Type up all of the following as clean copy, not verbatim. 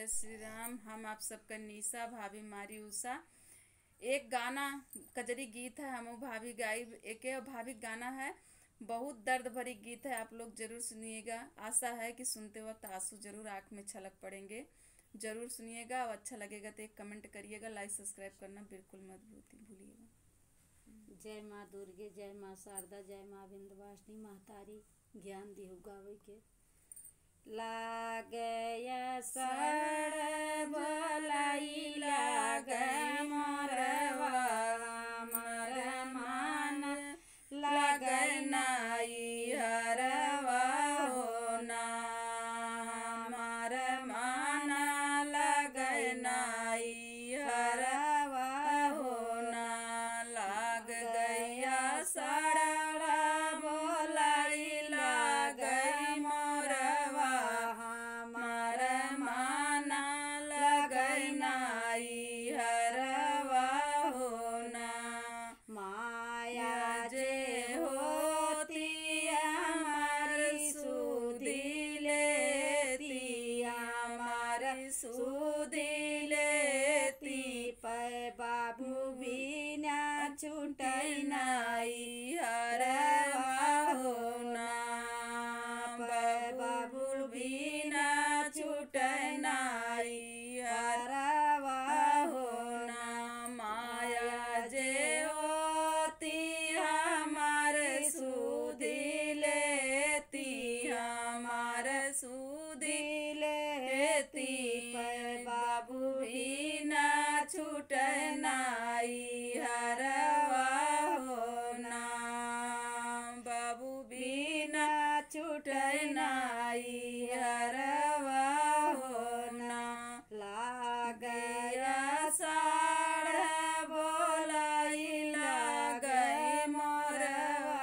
श्री राम। हम आप सबका निशा भाभी मारी उषा। एक गाना कजरी गीत है, हम भाभी गाई एक भाभी गाना है। बहुत दर्द भरी गीत है, आप लोग जरूर सुनिएगा। आशा है कि सुनते वक्त आंसू जरूर आंख में छलक पड़ेंगे। जरूर सुनिएगा और अच्छा लगेगा तो एक कमेंट करिएगा, लाइक सब्सक्राइब करना बिल्कुल मत भूलिएगा। जय माँ दुर्गे, जय माँ शारदा, जय माँ विंध्यवासिनी महतारी ज्ञान दिहु गावे के। लागे सड़ भलाई लागे मोरवा मर मान लागे नाई हरवा हो ना मर माना लागे नाई हरवा हो ना। लाग गया सड़ा भलाई लागे मोरवा हमार माना लागे नाई हरवा हो ना। माया जे होती हमारी सुधी लेती हमारी सुधी लेती पर बाबू बिना छूटई नाई हरवा हो ना। पर बाबू बिना छूटई नाई हरवा हो ना। माया जे होती हमारे सुधी लेती हमारे सुधी लेती पर बाबू बिना छूटई नाई हरवा हो ना। बाबू बिना छूटई नाई हरवा हो ना। लागया साड़ बोलाई लागे मोरवा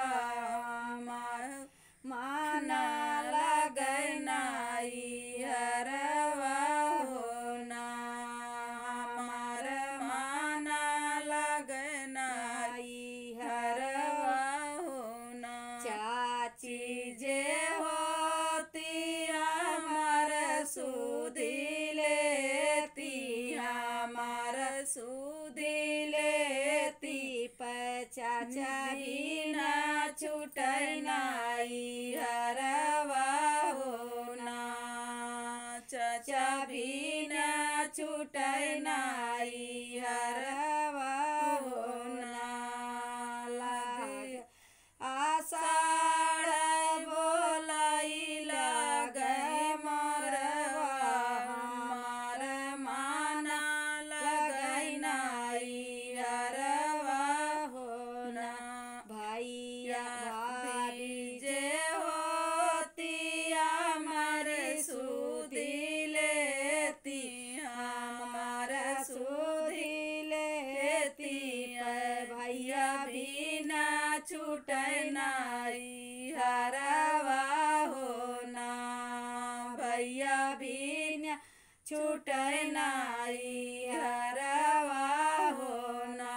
माना लागे नाई हरवा हो ना। हमार माना लागे नाई हरवा हो ना। चाची जे होती हमार सुधी लेती हमार सुधी लेती पर चाचा बिना छूटई नाई हरवा हो ना। चाचा बिना छूटई नाई हरवा हो ना। लागे आषाढ़ बोलाई लागे मोरवा हमार माना लागे नाई हरवा हो ना। भैया भाभी जे होती हमारे सुधी लेती हमार सुधी लेती पर भैया बिना छूटई नाई हरवा हो ना। भैया बिना छूटई नाई हरवा हो ना।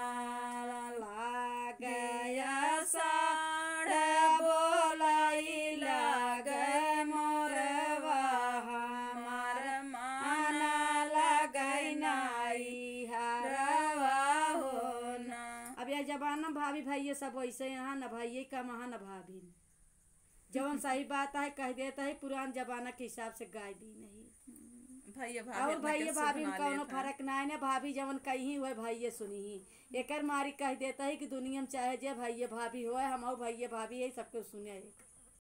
लागया साड़ बोलाई लागे मोरवा हमार माना लागे नाई हरवा हो ना। अब यह जमाना भाभी भाई सब वैसे यहाँ न भाई कम यहाँ न भाभी जवन सही बात है कह देता है, पुरान जमाना के हिसाब से गाय दी नहीं। भैया और भैया भाभी में कौनो फर्क ना है ना। भाभी जवन कहीं हुए भैया सुनी ही एकर मारी कह देता है कि दुनिया में चाहे जे भैया भाभी होए हम भैया भाभी है सबको सुने।